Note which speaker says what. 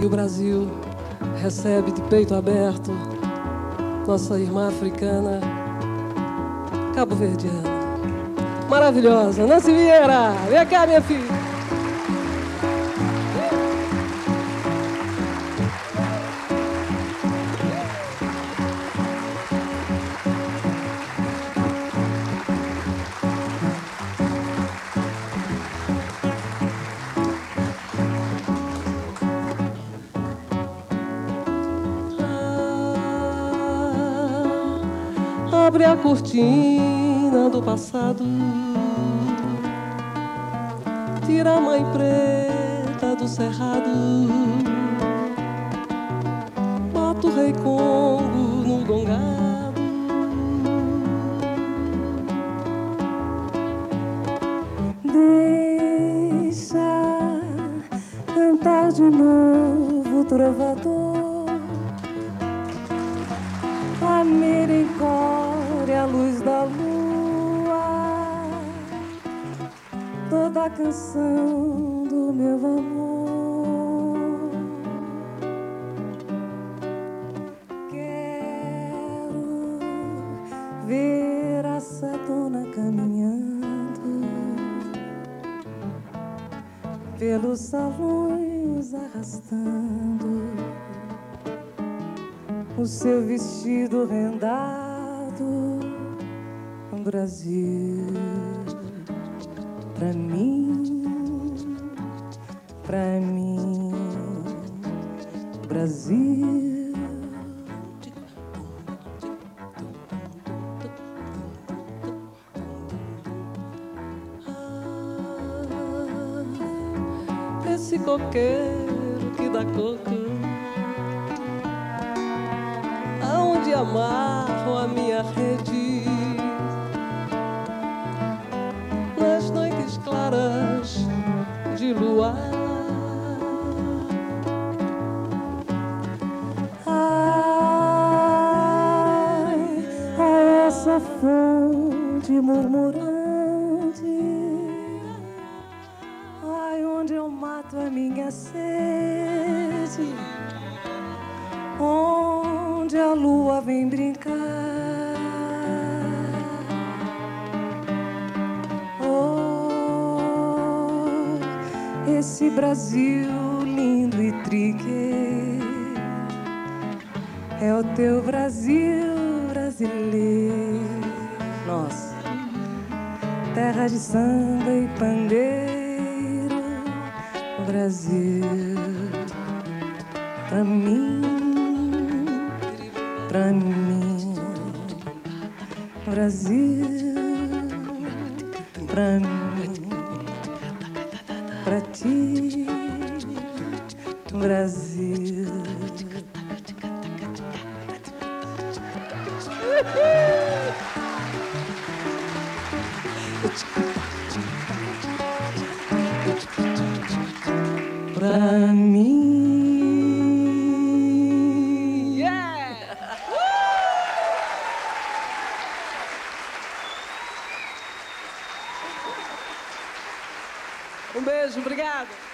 Speaker 1: E o Brasil recebe de peito aberto nossa irmã africana, cabo-verdiana, maravilhosa, Nancy Vieira. Vem cá, minha filha. Abre a cortina do passado, tira a mãe preta do cerrado, bota o rei Congo no gongado.
Speaker 2: Deixa cantar de novo o trovador, a misericórdia, a luz da lua, toda a canção do meu amor. Quero ver a sadona caminhando pelos salões, arrastando o seu vestido rendado. Brasil, pra mim, Brasil.
Speaker 1: Esse coqueiro que dá coco, aonde amarro a minha rede, nas noites claras de luar.
Speaker 2: Ai, a essa fonte murmurante, ai, onde eu mato a minha sede, onde a lua vem brincar. Oh, esse Brasil lindo e trique é o teu Brasil brasileiro. Nossa, terra de samba e pandeiro, Brasil, pra mim, Brasil, pra mim, pra ti, Brasil. Pra mim.
Speaker 1: Yeah! Um beijo, obrigada.